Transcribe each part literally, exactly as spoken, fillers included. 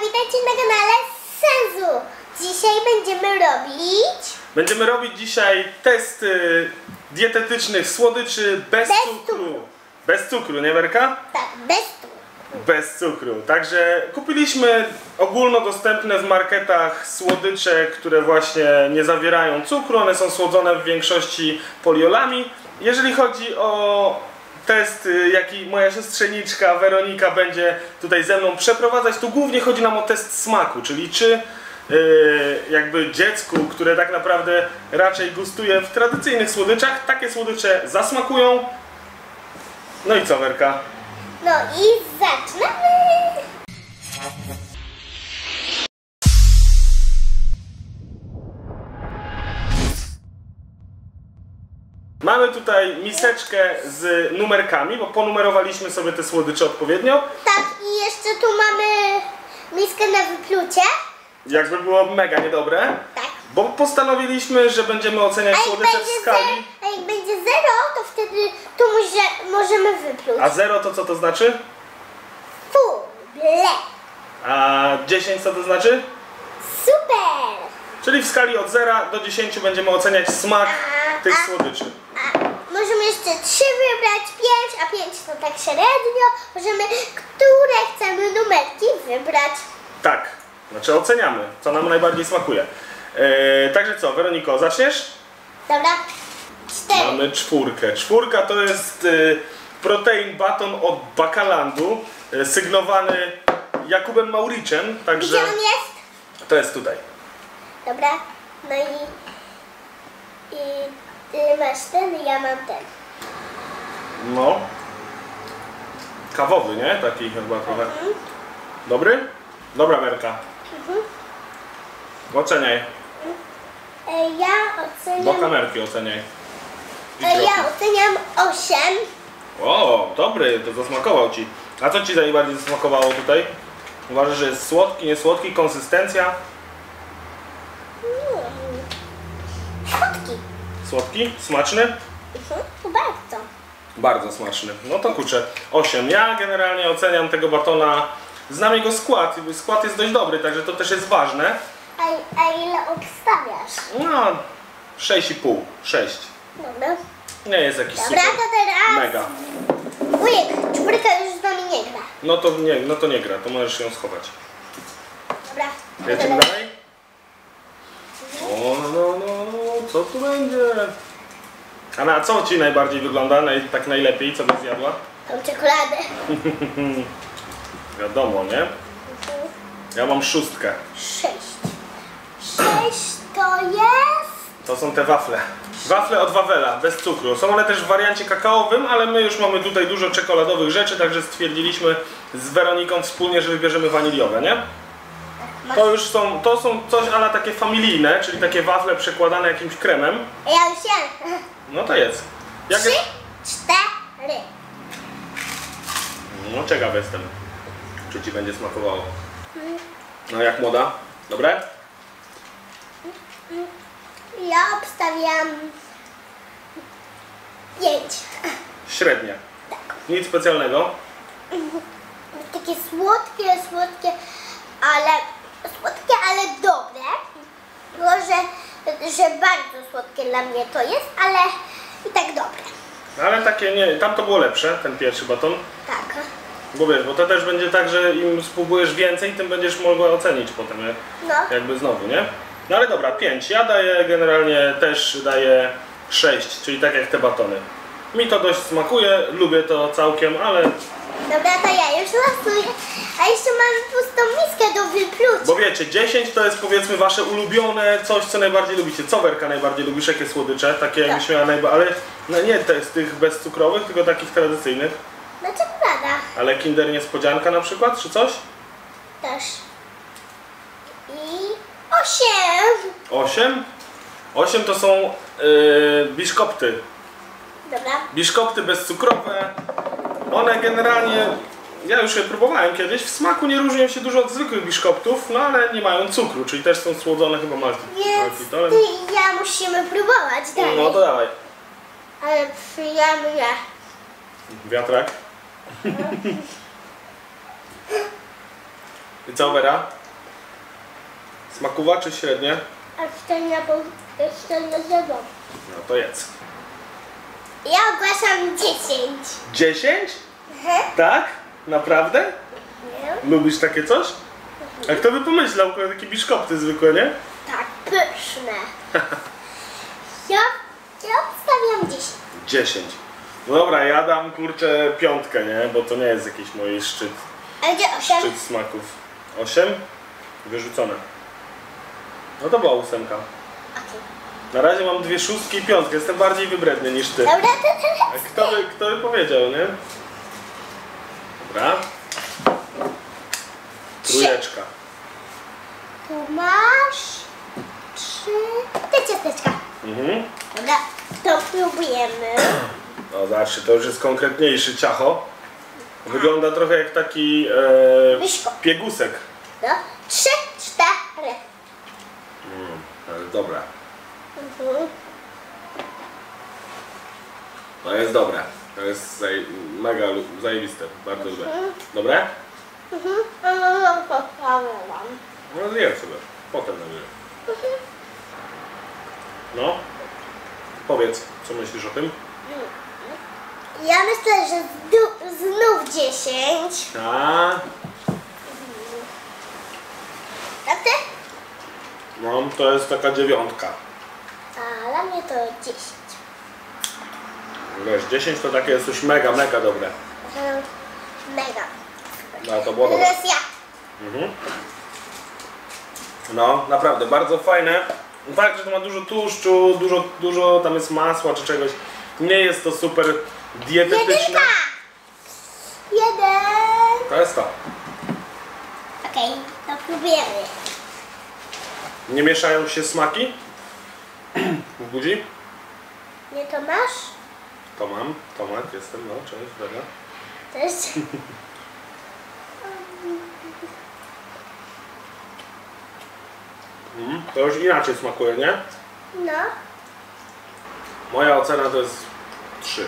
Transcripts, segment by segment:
witajcie na kanale Senzu. Dzisiaj będziemy robić... Będziemy robić dzisiaj testy dietetycznych słodyczy bez, Bez cukru. cukru. Bez cukru, nie Werka? Tak, bez cukru. Bez cukru. Także kupiliśmy ogólnodostępne w marketach słodycze, które właśnie nie zawierają cukru. One są słodzone w większości poliolami. Jeżeli chodzi o test, jaki moja siostrzeniczka Weronika będzie tutaj ze mną przeprowadzać, to głównie chodzi nam o test smaku, czyli czy yy, jakby dziecku, które tak naprawdę raczej gustuje w tradycyjnych słodyczach, takie słodycze zasmakują. No i co, Werka? No i zaczynamy! Mamy tutaj miseczkę z numerkami, bo ponumerowaliśmy sobie te słodycze odpowiednio. Tak, i jeszcze tu mamy miskę na wyplucie. Jakby było mega niedobre. Tak. Bo postanowiliśmy, że będziemy oceniać A jak, słodycze będzie w skali. zero, a jak będzie zero, to wtedy tu może, możemy wypluć. A zero to co to znaczy? Fu, ble. A dziesięć co to znaczy? Super! Czyli w skali od zera do dziesięciu będziemy oceniać smak A, tych a. słodyczy. A możemy jeszcze trzy wybrać, pięć, a pięć to tak średnio. Możemy, które chcemy numerki wybrać. Tak, znaczy oceniamy, co nam najbardziej smakuje. Eee, także co, Weroniko, zaczniesz? Dobra? Cztery. Mamy czwórkę. Czwórka to jest y, protein baton od Bakalandu, y, sygnowany Jakubem Mauriczem, także Gdzie on jest? to jest tutaj. Dobra. No i, i ty masz ten, ja mam ten. No. Kawowy, nie? Taki chyba trochę. Mhm. Dobry? Dobra, Werka. Mhm. Oceniaj. E, ja Do oceniam... kamerki oceniaj. I E, trochę. ja oceniam osiem. O, dobry, to zasmakował ci. A co ci najbardziej zasmakowało tutaj? Uważasz, że jest słodki, niesłodki, konsystencja? Mm. Słodki. Słodki? Smaczny? Mhm. Bardzo. Bardzo smaczny. No to kurczę, osiem. Ja generalnie oceniam tego batona, znam jego skład. Skład jest dość dobry, także to też jest ważne. A, a ile obstawiasz? No, sześć i pół, sześć. Dobra. Nie jest jakiś Dobra, super, to teraz... mega. Wujek, czwórka już z nami nie gra. No to nie, no to nie gra, to możesz ją schować. Dobra. Jedziemy dalej? O, no, no, no, co tu będzie? A na co ci najbardziej wygląda, naj, tak najlepiej, co byś zjadła? Tą czekoladę. Wiadomo, nie? Ja mam szóstkę. Sześć. Sześć to jest... To są te wafle. Wafle od Wawela, bez cukru. Są one też w wariancie kakaowym, ale my już mamy tutaj dużo czekoladowych rzeczy, także stwierdziliśmy z Weroniką wspólnie, że wybierzemy waniliowe, nie? To już są, to są coś ala takie familijne, czyli takie wafle przekładane jakimś kremem. Ja już jem. No to jest. Jak Trzy, jest? cztery. No ciekaw jestem, czy ci będzie smakowało. No jak młoda? Dobre? Ja obstawiam... Pięć. Średnie. Tak. Nic specjalnego. Takie słodkie, słodkie, ale... Słodkie, ale dobre. Może, że bardzo słodkie dla mnie to jest, ale i tak dobre. Ale takie nie, tam to było lepsze, ten pierwszy baton. Tak. Bo wiesz, bo to też będzie tak, że im spróbujesz więcej, tym będziesz mogła ocenić potem, jak, No. jakby znowu, nie? No ale dobra, pięć. Ja daję generalnie też daję sześć, czyli tak jak te batony. Mi to dość smakuje, lubię to całkiem, ale... Dobra, to ja już losuję. A jeszcze mamy pustą miskę do wyplucia. Bo wiecie, dziesięć to jest powiedzmy wasze ulubione, coś co najbardziej lubicie. Co Werka najbardziej lubisz? Jakie słodycze? Takie jakbyś miała najbardziej... Ale no nie te, z tych bezcukrowych, tylko takich tradycyjnych. No czekolada Ale Kinder Niespodzianka na przykład, czy coś? też. I osiem. osiem? osiem to są yy, biszkopty. Dobra. Biszkopty bezcukrowe. One generalnie, ja już je próbowałem kiedyś, w smaku nie różnią się dużo od zwykłych biszkoptów, no ale nie mają cukru, czyli też są słodzone chyba malty, Więc maltitolem. ty i ja musimy próbować dalej. No to dawaj. Ale przyjemnie. Wiatrak. I co, Wera? Smakuwa czy średnie? A szczelnie, bo szczelnie zjadłam. No to jedz. Ja ogłaszam dziesięć. dziesięć? Mhm. Tak? Naprawdę? Nie? Lubisz takie coś? A kto by pomyślał, takie biszkopty zwykłe, nie? Tak, pyszne. Ja, ja obstawiam dziesięć. dziesięć. No dobra, ja dam kurczę piątkę, nie? Bo to nie jest jakiś mój szczyt, A gdzie osiem? szczyt smaków. osiem? Wyrzucone. No to była ósemka. Okej. Na razie mam dwie szóstki i piątkę. Jestem bardziej wybredny niż ty. Dobra, to A teraz kto by, kto by powiedział, nie? Dobra. Trójeczka. tu masz trzy te ciasteczka. Mhm. Dobra, to próbujemy. No zobaczcie, to już jest konkretniejszy ciacho. Wygląda trochę jak taki e, Biszkopt. piegusek. No, trzy, cztery. Mm, ale dobra. Mhm. To jest dobre. To jest zaj mega lu- zajebiste. Bardzo dobre. Dobre? Mhm. No, no, no, to sprawdzam. No zjedz sobie. Potem na górę. No. Powiedz, co myślisz o tym? Ja myślę, że zdu- znów dziesięć. A, A ty? no to jest taka dziewiątka. A dla mnie to dziesięć. Wiesz, dziesięć to takie jest już mega, mega dobre. Mhm. Mega. No to było dobre. Teraz ja. Mhm. No, naprawdę, bardzo fajne. Fakt, że to ma dużo tłuszczu, dużo, dużo tam jest masła czy czegoś. Nie jest to super dietetyczne. Jedynka! Jeden. To jest to. Okej, to próbujemy. Nie mieszają się smaki w budzi? Nie to masz? To mam, Tomek, jestem, no, cześć, dobra. Też. Mm, to już inaczej smakuje, nie? No. Moja ocena to jest trzy.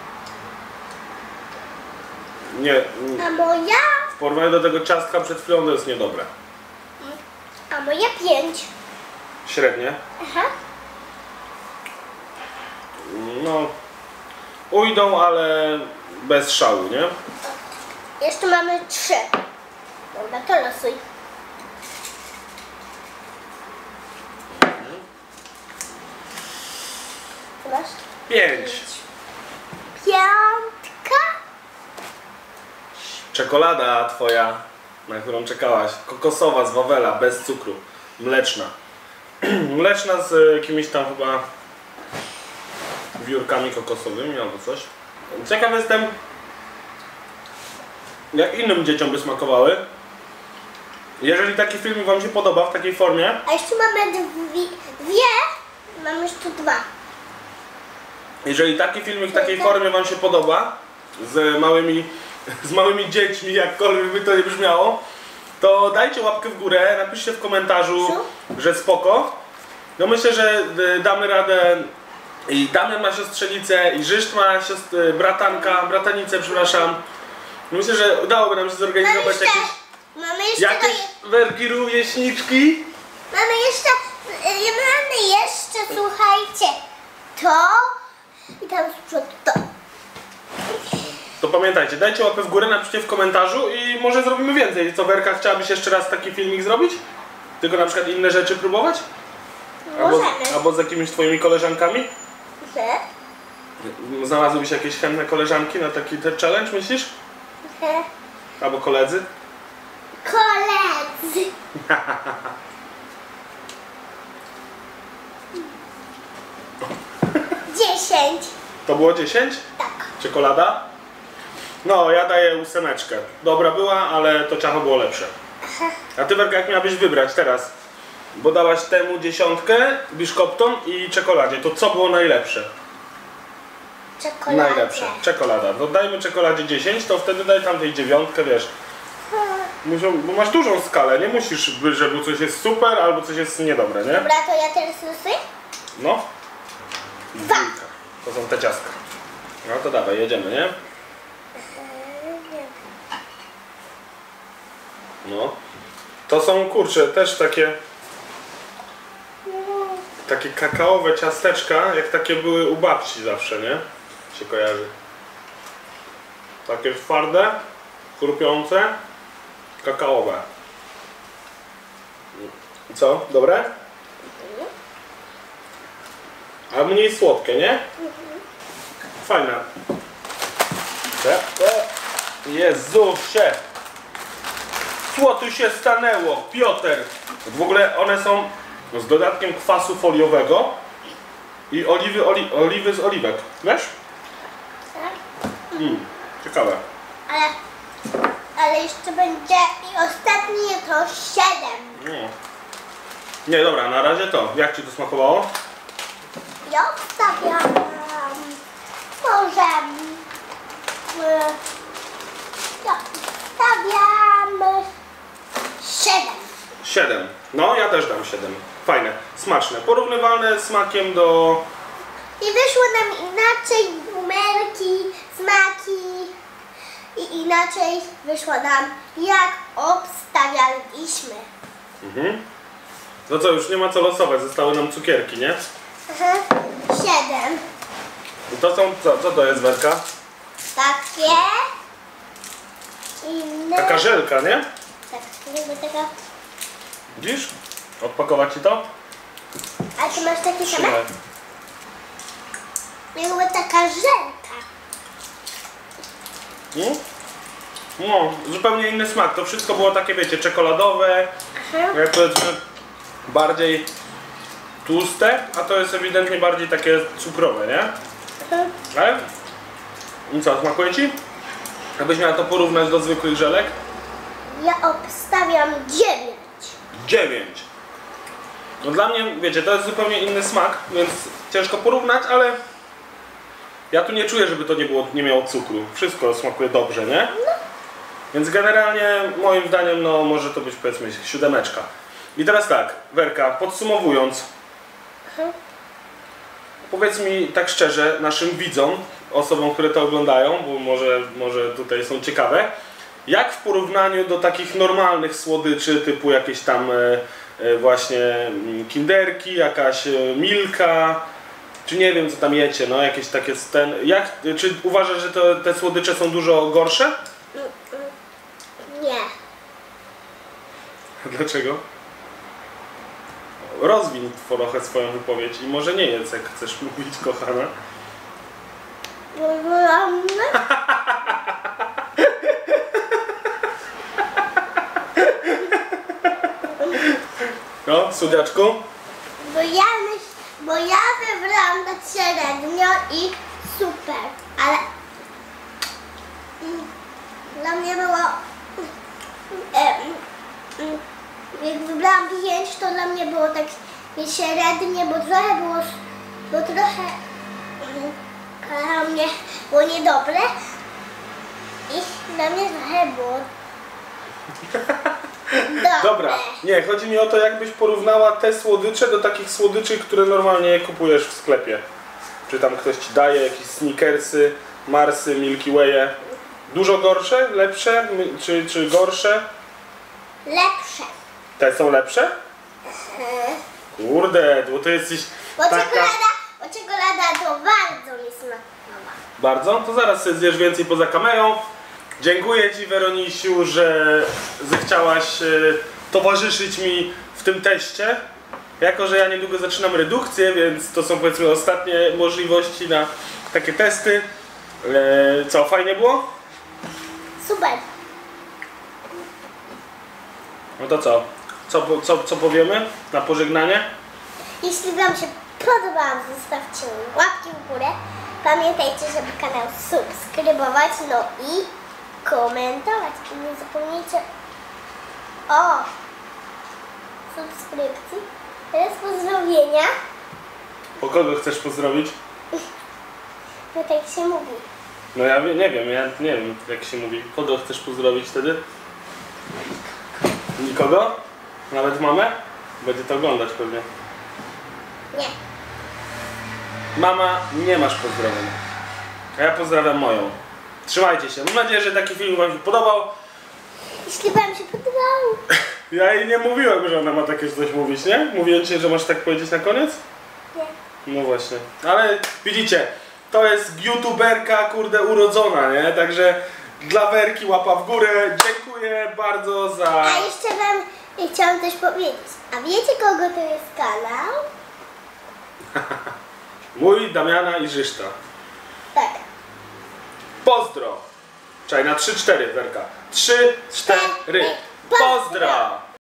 Nie, mm, A moja? w porównaniu do tego ciastka przed chwilą to jest niedobre. A moja pięć. Średnie. Aha. No, ujdą, ale bez szału, nie? Jeszcze mamy trzy. Dobra, to losuj. Co masz? Pięć. Piątka. Czekolada twoja, na którą czekałaś. Kokosowa z Wawela, bez cukru. Mleczna. Mleczna z y, jakimiś tam chyba wiórkami kokosowymi albo coś. Ciekaw jestem, jak innym dzieciom by smakowały. Jeżeli taki filmik wam się podoba w takiej formie, A jeszcze mamy dwie. dwie. Mamy jeszcze dwa. jeżeli taki filmik w takiej formie wam się podoba, z małymi, z małymi dziećmi, jakkolwiek by to nie brzmiało, to dajcie łapkę w górę, napiszcie w komentarzu, że spoko. No myślę, że y, damy radę. I Damian ma siostrzenicę, i Żyszcz ma siostr, bratanka, bratanicę, przepraszam. Myślę, że udałoby nam się Mamy zorganizować jeszcze. jakieś, Mamy jeszcze. jakieś werki rówieśniczki. Mamy jeszcze. y, Mamy jeszcze, słuchajcie. To. I tam z przodu to. To pamiętajcie, dajcie łapę w górę, napiszcie w komentarzu i może zrobimy więcej. Co, Werka, chciałabyś jeszcze raz taki filmik zrobić? Tylko na przykład inne rzeczy próbować? Albo, Możemy. albo z jakimiś twoimi koleżankami? Że? Znalazłybyś jakieś chętne koleżanki na taki te challenge, myślisz? Że? Albo koledzy? Koledzy. Dziesięć. To było dziesięć? Tak. Czekolada? No, ja daję ósemeczkę. Dobra była, ale to ciacho było lepsze. A ty, Werka, jak miałabyś wybrać teraz? Bo dałaś temu dziesiątkę, biszkoptom i czekoladzie. To co było najlepsze? Czekoladzie. Najlepsze. Czekolada. To dajmy czekoladzie dziesięć, to wtedy daj tamtej dziewiątkę, wiesz. Muszą, bo masz dużą skalę, nie musisz, by- żeby coś jest super albo coś jest niedobre, nie? Dobra, to ja teraz losuję. No. Dwójka. To są te ciastka. No to dawaj, jedziemy, nie? No. To są, kurczę, też takie takie kakaowe ciasteczka, jak takie były u babci zawsze, nie? Się kojarzy. Takie twarde, chrupiące, kakaowe. Co? Dobre? A mniej słodkie, nie? Fajne. Jezusie! Co tu się stanęło? Piotr! W ogóle one są z dodatkiem kwasu foliowego i oliwy, oli, oliwy z oliwek. Wiesz? Tak? Mm, ciekawe. Ale, ale jeszcze będzie i ostatnie to siedem. Mm. Nie, dobra, na razie to. Jak ci to smakowało? Ja wstawiam może y, ja wstawiam siedem. siedem. No, ja też dam siedem. Fajne, smaczne. Porównywalne smakiem do... I wyszło nam inaczej numerki, smaki i inaczej wyszło nam jak obstawialiśmy. Mhm. No co, już nie ma co losować, zostały nam cukierki, nie? Aha, siedem. I to są, co, co to jest, Werka? Takie inne. Taka żelka, nie? Tak, jakby taka. Widzisz? Odpakować ci to? A ty masz takie same? Trzymaj. Jakby taka żelka. Mm? No, zupełnie inny smak. To wszystko było takie, wiecie, czekoladowe, Aha. jak powiedzmy bardziej tłuste, a to jest ewidentnie bardziej takie cukrowe, nie? Aha. Ale? I co, smakuje ci? Jakbyś miała to porównać do zwykłych żelek? Ja obstawiam dziewięć. dziewięć. No dla mnie, wiecie, to jest zupełnie inny smak, więc ciężko porównać, ale ja tu nie czuję, żeby to nie było, nie miało cukru. Wszystko smakuje dobrze, nie? Więc generalnie moim zdaniem, no może to być, powiedzmy, siódemeczka. I teraz tak, Werka, podsumowując, Aha. powiedz mi tak szczerze, naszym widzom, osobom, które to oglądają, bo może, może tutaj są ciekawe, jak w porównaniu do takich normalnych słodyczy, typu jakieś tam e, e, właśnie mm, kinderki, jakaś e, Milka, czy nie wiem co tam jecie, no jakieś takie ten, jak, czy uważasz, że to, te słodycze są dużo gorsze? Mm, mm. Nie. Dlaczego? Rozwiń trochę swoją wypowiedź i może nie jedz, jak chcesz mówić, kochana. No, słodziaczku? Bo ja myśl, bo ja wybrałam na średnio i super, ale mm, dla mnie było e, mm, jak wybrałam pięć, to dla mnie było tak średnie, bo trochę było, bo trochę mm, dla mnie było niedobre i dla mnie trochę było dobre. Dobra, nie, chodzi mi o to, jakbyś porównała te słodycze do takich słodyczy, które normalnie kupujesz w sklepie. Czy tam ktoś ci daje jakieś Snickersy, Marsy, Milky Way'e. Dużo gorsze, lepsze, my- czy, czy gorsze? Lepsze. Te są lepsze? Kurde, bo ty jesteś Bo taka... czekolada, bo czekolada to bardzo mi smakowała. Bardzo? To zaraz sobie zjesz więcej poza kamerą. Dziękuję ci, Weronisiu, że zechciałaś e, towarzyszyć mi w tym teście. Jako że ja niedługo zaczynam redukcję, więc to są, powiedzmy, ostatnie możliwości na takie testy. E, co, fajnie było? Super. No to co? Co, po- co, co powiemy na pożegnanie? Jeśli Wam się podobało, zostawcie łapki w górę. Pamiętajcie, żeby kanał subskrybować, no i komentować. I nie zapomnijcie o subskrypcji. Teraz pozdrowienia. Po kogo chcesz pozdrowić? No tak się mówi. No ja wie- nie wiem, ja nie wiem jak się mówi. Kogo chcesz pozdrowić wtedy? Nikogo? Nawet mamę? Będzie to oglądać pewnie. Nie. Mama, nie masz pozdrowień. A ja pozdrawiam moją. Trzymajcie się. Mam nadzieję, że taki film wam się podobał. Jeśli Wam się podobało, Ja jej nie mówiłem, że ona ma takie coś mówić, nie? Mówiłem ci, że masz tak powiedzieć na koniec? Nie. No właśnie. Ale widzicie, to jest youtuberka, kurde, urodzona, nie? Także dla Werki łapa w górę. Dziękuję bardzo za... A jeszcze wam chciałam coś powiedzieć. A wiecie, kogo to jest kanał? Mój, Damiana i Żyszta. Tak. Pozdro! Czekaj, na trzy cztery, Werka. trzy cztery. Pozdro!